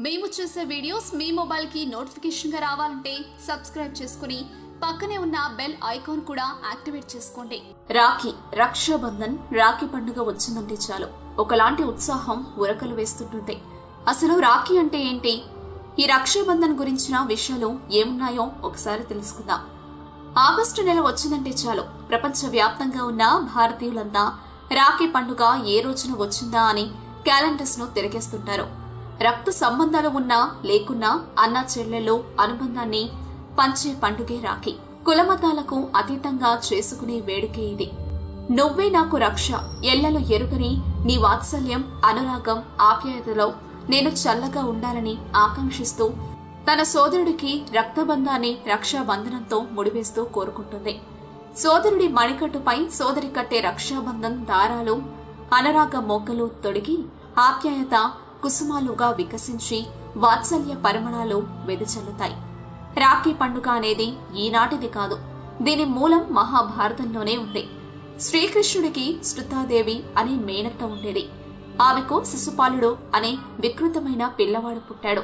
మేము చేసే వీడియోస్ మీ మొబైల్ కి నోటిఫికేషన్ గా రావాలంటే సబ్స్క్రైబ్ చేసుకుని పక్కనే ఉన్న బెల్ ఐకాన్ కూడా యాక్టివేట్ చేసుకోండి. రాఖీ రక్షాబంధన్ రాఖీ పండుగ వచ్చిందంటే చాలు ఒకలాంటి ఉత్సాహం ఉరకలు వేస్తుంటుంది. అసలు రాఖీ అంటే ఏంటి? ఈ రక్షాబంధన్ గురించిన విషయాలు ఏమున్నాయో ఒకసారి తెలుసుకుందాం. ఆగస్టు నెల వచ్చిందంటే చాలు ప్రపంచవ్యాప్తంగా ఉన్న భారతీయులంతా రాఖీ పండుగ ఏ రోజున వచ్చిందా అని క్యాలెండర్స్ ను తిరిగేస్తుంటారు. రక్త సంబంధాలు ఉన్నా లేకున్నా అన్నా చెల్లెళ్ళు అనుబంధాన్ని పంచే పండుగే రాఖీ. కులమతాలకు అతీతంగా చేసుకునే వేడుకే ఇది. నువ్వే నాకు రక్ష, ఎల్లలు ఎరుగని నీ వాత్సల్యం, అనురాగం, ఆప్యాయతలో నేను చల్లగా ఉండాలని ఆకాంక్షిస్తూ తన సోదరుడికి రక్తబంధాన్ని రక్షాబంధనంతో ముడివేస్తూ కోరుకుంటుంది. సోదరుడి మణికట్టుపై సోదరి కట్టే రక్షాబంధన్ దారాలు అనురాగ మొగ్గలు తొడిగి ఆప్యాయత కుసుమాలుగా వికసించి వాత్సల్య పరిమళాలు వెదజల్లుతాయి. రాఖీ పండుగ అనేది ఈనాటిది కాదు. దీని మూలం మహాభారతంలోనే ఉంది. శ్రీకృష్ణుడికి శృతాదేవి అనే మేనత్త ఉండేది. ఆమెకు శిశుపాలుడు అనే వికృతమైన పిల్లవాడు పుట్టాడు.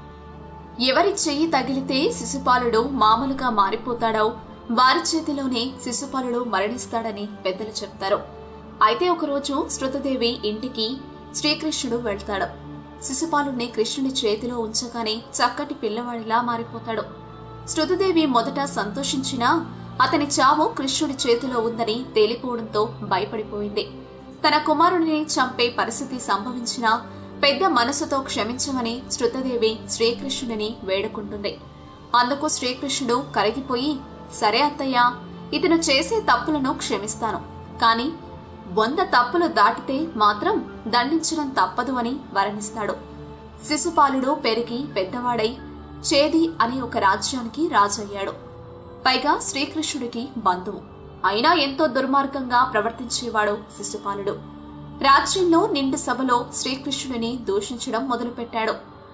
ఎవరి చెయ్యి తగిలితే శిశుపాలుడు మామూలుగా మారిపోతాడో వారి చేతిలోనే శిశుపాలుడు మరణిస్తాడని పెద్దలు చెప్తారు. అయితే ఒకరోజు శృతదేవి ఇంటికి శ్రీకృష్ణుడు వెళ్తాడు. శిశుపాలుడిని కృష్ణుడి చేతిలో ఉంచగానే చక్కటి పిల్లవాడిలా మారిపోతాడు. శృతదేవి మొదట సంతోషించినా అతని చావు కృష్ణుడి చేతిలో ఉందని తేలిపోవడంతో భయపడిపోయింది. తన కుమారుడిని చంపే పరిస్థితి సంభవించినా పెద్ద మనసుతో క్షమించమని శృతదేవి శ్రీకృష్ణుడిని వేడుకుంటుంది. అందుకు శ్రీకృష్ణుడు కరిగిపోయి, సరే అత్తయ్య, ఇతను చేసే తప్పులను క్షమిస్తాను, కాని 100 తప్పులు దాటితే మాత్రం దండించడం తప్పదు అని వరణిస్తాడు. శిశుపాలుడు పెరిగి పెద్దవాడై చేది అనే ఒక రాజ్యానికి రాజయ్యాడు. పైగా శ్రీకృష్ణుడికి బంధువు. అయినా ఎంతో దుర్మార్గంగా ప్రవర్తించేవాడు శిశుపాలుడు. రాజ్యంలో నిండు సభలో శ్రీకృష్ణుడిని దూషించడం మొదలుపెట్టాడు.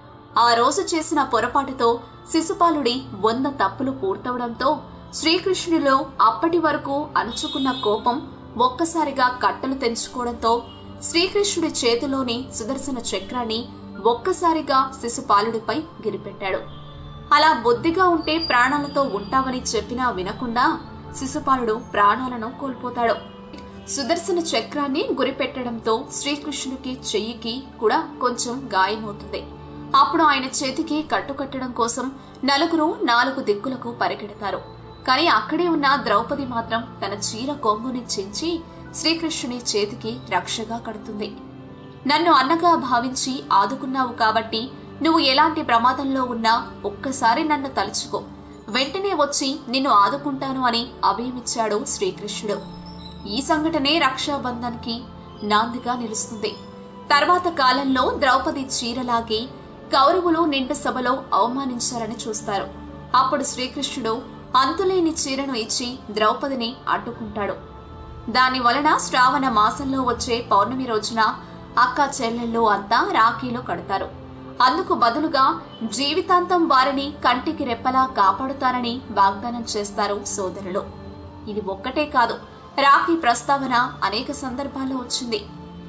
ఆ రోజు చేసిన పొరపాటుతో శిశుపాలుడి 100 తప్పులు పూర్తవడంతో శ్రీకృష్ణుడిలో అప్పటి వరకు అణుచుకున్న కోపం ఒక్కసారిగా కట్టలు తెంచుకోవడంతో శ్రీకృష్ణుడి చేతిలోని సుదర్శన చక్రాన్ని ఒక్కసారిగా శిశుపాలుడిపై గిరిపెట్టాడు. అలా బుద్ధిగా ఉంటే ప్రాణాలతో ఉంటావని చెప్పినా వినకుండా శిశుపాలుడు ప్రాణాలను కోల్పోతాడు. సుదర్శన చక్రాన్ని గురిపెట్టడంతో శ్రీకృష్ణుడికి చెయ్యికి కూడా కొంచెం గాయమవుతుంది. అప్పుడు ఆయన చేతికి కట్టుకట్టడం కోసం నలుగురు 4 దిక్కులకు పరిగెడతారు. కానీ అక్కడే ఉన్న ద్రౌపది మాత్రం తన చీర కొంగుని చించి శ్రీకృష్ణుని చేతికి రక్షగా కడుతుంది. నన్ను అన్నగా భావించి ఆదుకున్నావు కాబట్టి నువ్వు ఎలాంటి ప్రమాదంలో ఉన్నా ఒక్కసారి నన్ను తలుచుకో, వెంటనే వచ్చి నిన్ను ఆదుకుంటాను అని అభయమిచ్చాడు శ్రీకృష్ణుడు. ఈ సంఘటనే రక్షాబంధన్ కి నాందిగా నిలుస్తుంది. తర్వాత కాలంలో ద్రౌపది చీరలాగి కౌరవులు నిండు సభలో అవమానించాలని చూస్తారు. అప్పుడు శ్రీకృష్ణుడు అంతులేని చీరను ఇచ్చి ద్రౌపదిని అడ్డుకుంటాడు. దాని వలన శ్రావణ మాసంలో వచ్చే పౌర్ణమి రోజున అక్క చెల్లెళ్ళు అంతా రాఖీలు కడతారు. అందుకు బదులుగా జీవితాంతం వారిని కంటికి రెప్పలా కాపాడుతారని వాగ్దానం చేస్తారు సోదరులు. ఇది ఒక్కటే కాదు, రాఖీ ప్రస్తావన అనేక సందర్భాల్లో వచ్చింది.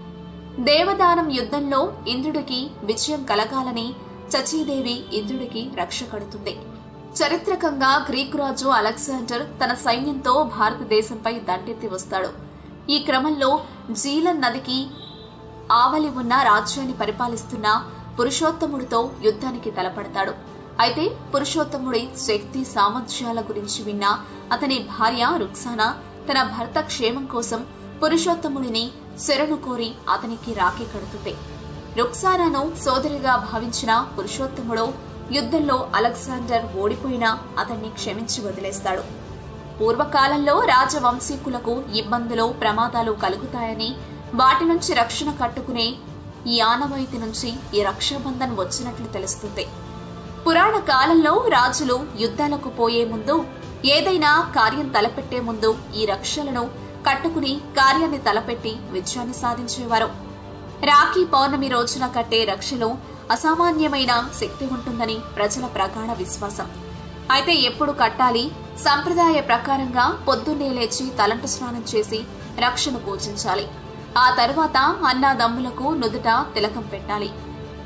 దేవదానం యుద్ధంలో ఇంద్రుడికి విజయం కలగాలని చచీదేవి ఇంద్రుడికి రక్ష కడుతుంది. చరిత్రకంగా గ్రీకు రాజు అలెగ్జాండర్ తన సైన్యంతో భారతదేశంపై దండెత్తి వస్తాడు. ఈ క్రమంలో జీలన్ నదికి ఆవలి ఉన్న రాజ్యాన్ని పరిపాలిస్తున్న పురుషోత్తముడితో యుద్ధానికి తలపడతాడు. అయితే పురుషోత్తముడి శక్తి సామర్థ్యాల గురించి విన్న అతని భార్య రుక్సానా తన భర్త క్షేమం కోసం పురుషోత్తముడిని శరణు కోరి అతనికి రాఖీ కడుతుంది. రుక్సానాను సోదరిగా భావించిన పురుషోత్తముడు యుద్ధంలో అలెగ్జాండర్ ఓడిపోయినా అతన్ని క్షమించి వదిలేస్తాడు. పూర్వకాలంలో రాజవంశీకులకు ఇబ్బందులు ప్రమాదాలు కలుగుతాయని వాటి నుంచి రక్షణ కట్టుకునే ఈ ఆనవాయితీ నుంచి ఈ రక్షాబంధన్ వచ్చినట్లు తెలుస్తుంది. పురాణ కాలంలో రాజులు యుద్ధాలకు పోయే ముందు, ఏదైనా కార్యం తలపెట్టే ముందు ఈ రక్షలను కట్టుకుని కార్యాన్ని తలపెట్టి విజయాన్ని సాధించేవారు. రాఖీ పౌర్ణమి రోజున కట్టే రక్షలో అసామాన్యమైన శక్తి ఉంటుందని ప్రజల ప్రగాఢ విశ్వాసం. అయితే ఎప్పుడు కట్టాలి? సంప్రదాయ ప్రకారంగా పొద్దున్నే లేచి తలంటు స్నానం చేసి రక్షను పూజించాలి. ఆ తర్వాత అన్నాదమ్ములకు నుదుట తిలకం పెట్టాలి.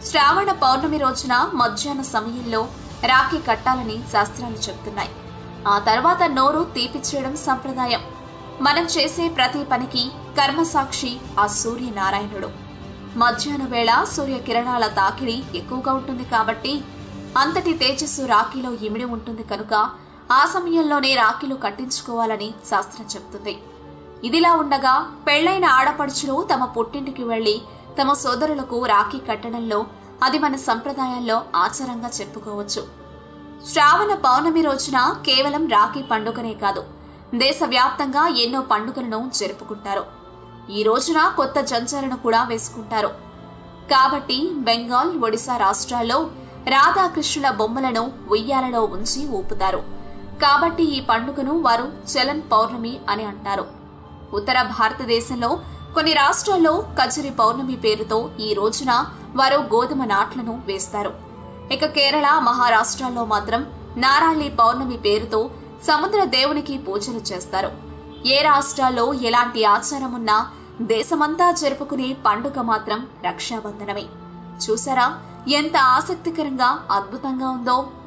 శ్రావణ పౌర్ణమి రోజున మధ్యాహ్న సమయంలో రాఖీ కట్టాలని శాస్త్రాలు చెబుతున్నాయి. ఆ తర్వాత నోరు తీపి చేయడం సంప్రదాయం. మనం చేసే ప్రతి పనికి కర్మసాక్షి ఆ సూర్యనారాయణుడు. మధ్యాహ్న వేళ సూర్యకిరణాల తాకిడి ఎక్కువగా ఉంటుంది కాబట్టి అంతటి తేజస్సు రాఖీలో ఇమిడి ఉంటుంది కనుక ఆ సమయంలోనే రాఖీలు కట్టించుకోవాలని శాస్త్రం చెబుతుంది. ఇదిలా ఉండగా పెళ్లైన ఆడపడుచులు తమ పుట్టింటికి వెళ్లి తమ సోదరులకు రాఖీ కట్టడంలో అది మన సంప్రదాయాల్లో ఆచారంగా చెప్పుకోవచ్చు. శ్రావణ పౌర్ణమి రోజున కేవలం రాఖీ పండుగనే కాదు, దేశవ్యాప్తంగా ఎన్నో పండుగలను జరుపుకుంటారు. ఈ రోజున కొత్త జంచాలను కూడా వేసుకుంటారు. కాబట్టి బెంగాల్, ఒడిశా రాష్ట్రాల్లో రాధాకృష్ణుల బొమ్మలను ఉయ్యాలలో ఉంచి ఊపుతారు. కాబట్టి ఈ పండుగను వారు చలన్ పౌర్ణమి అని అంటారు. ఉత్తర భారతదేశంలో కొన్ని రాష్ట్రాల్లో కజరి పౌర్ణమి పేరుతో ఈ రోజున వారు గోధుమ నాట్లను వేస్తారు. ఇక కేరళ, మహారాష్ట్రాల్లో మాత్రం నారాళి పౌర్ణమి పేరుతో సముద్ర దేవునికి పూజలు చేస్తారు. ఏ రాష్ట్రాల్లో ఎలాంటి ఆచారమున్నా దేశమంతా జరుపుకునే పండుగ మాత్రం రక్షాబంధనమే. చూసారా ఎంత ఆసక్తికరంగా, అద్భుతంగా ఉందో?